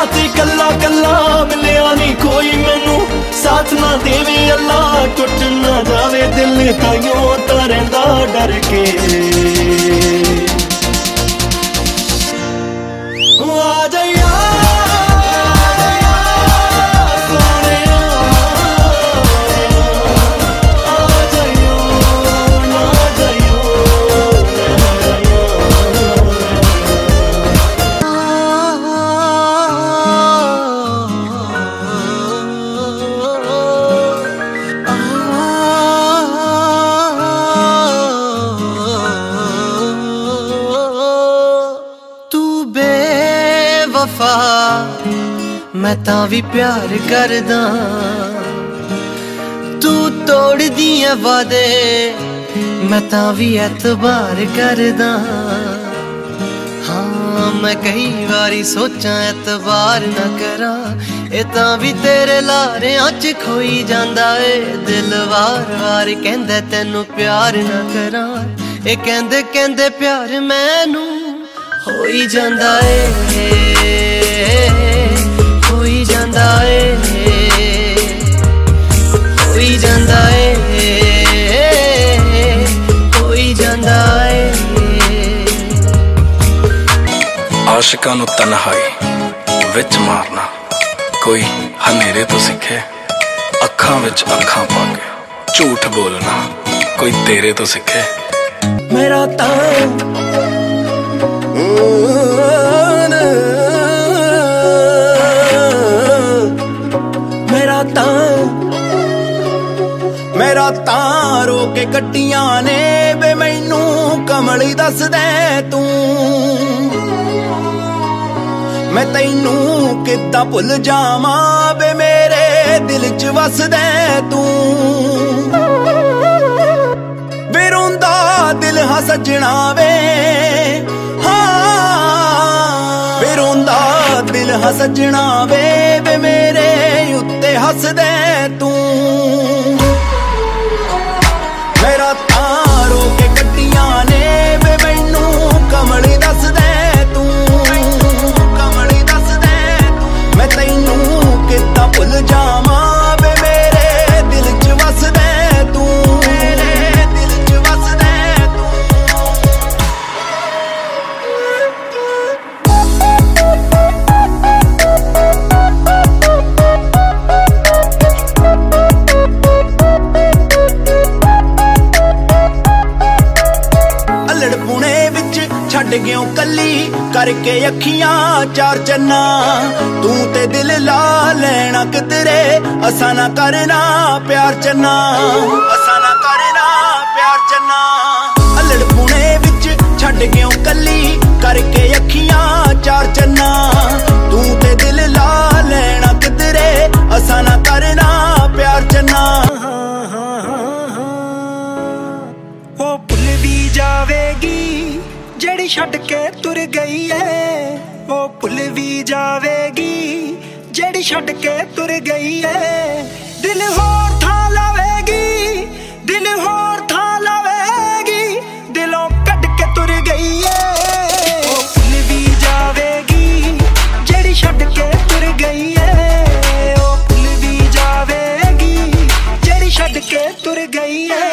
ते कल्ला कल्ला मिलिया नहीं कोई मैनू साथ ना देवे अल्लाह टुट ना जावे दिल ताइयों तां रहिंदा डर के आ जाइया मैं तां भी प्यार करदा तू तोड़ दिए वादे मैं तां भी एतबार करदा हाँ मैं कई बारी सोचा एतबार ना करा ए तां भी तेरे लारेआं च खोई जांदा ए दिल वार वार कहंदा तैनू प्यार ना करा ए कहंदे कहंदे प्यार मैनू होई जांदा ए होई जांदा ए होई जांदा ए होई जांदा ए आशिकां नूं तन्हाई विच मारना कोई हनेरे तो सिखे अखां विच अखां पा के झूठ बोलना कोई तेरे तो सिखे मेरा मेरा तां रो के कट्टियां ने वे मैनू कमली दस दे तू मैं तैनू किद्दां भुल जावां वे मेरे दिल च वस दे तू वे रोंदा दिल हां सजना वे वे रोंदा दिल हां सजना वे मेरे उत्ते हस दे तू मेरा तां रो के कट्टियां ने वे मैनू कमली दस दे तू कमली दस दे तू मैं तैनू किद्दां भुल जावां वे मेरे दिल च वस दे तू मेरे दिल च वस दे तू छड़ गयो कली करके अखियां चार चन्ना तू ते दिल ला लेना किधरे असा ना करना प्यार चन्ना असा ना करना प्यार चन्ना अल्लड़ पुणे विच छड़ गयो कली करके अखियां चार चन्ना तू ते दिल ला लेना किधरे असा ना करना प्यार चन्ना वो भुल भी जावेगी जेड़ी छड़ के तुर गई है वो भुल भी जावेगी जेड़ी छड़ के तुर गई है दिल होर था लावेगी दिल होर था लावेगी दिलों कट के तुर गई है वो भुल भी जावेगी जेड़ी छड़ के तुर गई है वो भुल भी जावेगी जेड़ी छड़ के तुर गई है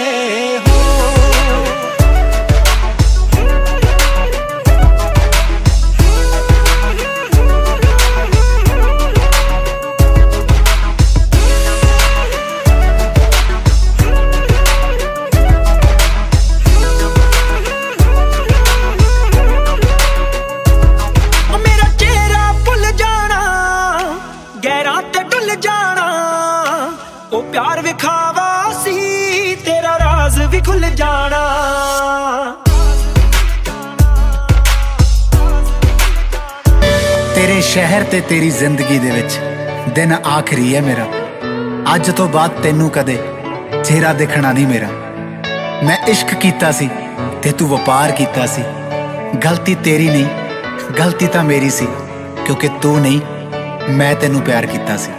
प्यार विखावा सी तेरा राज भी खुल जाना तेरे शहर ते तेरी जिंदगी दे विच दिन आखरी है मेरा अज तो बाद तेनू कदे चेहरा देखना नहीं मेरा मैं इश्क कीता सी ते तू वपार कीता सी गलती तेरी नहीं गलती तां मेरी सी क्योंकि तू नहीं मैं तेनू प्यार कीता सी।